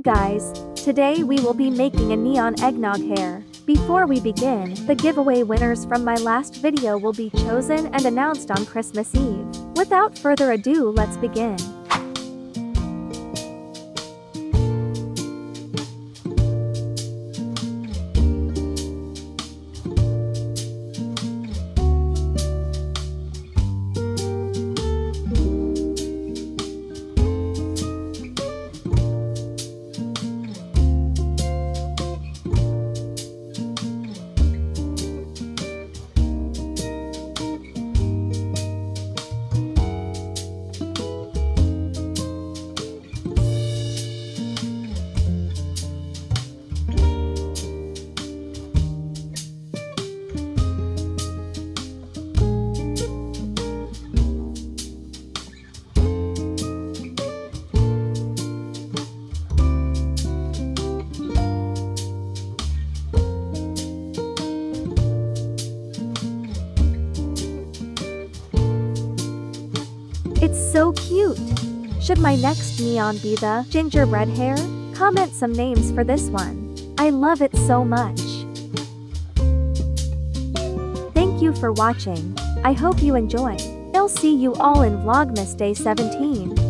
guys, today we will be making a neon eggnog hare. Before we begin, the giveaway winners from my last video will be chosen and announced on Christmas Eve. Without further ado, let's begin. It's so cute! Should my next neon be the gingerbread hare? Comment some names for this one. I love it so much. Thank you for watching. I hope you enjoyed. I'll see you all in Vlogmas Day 17.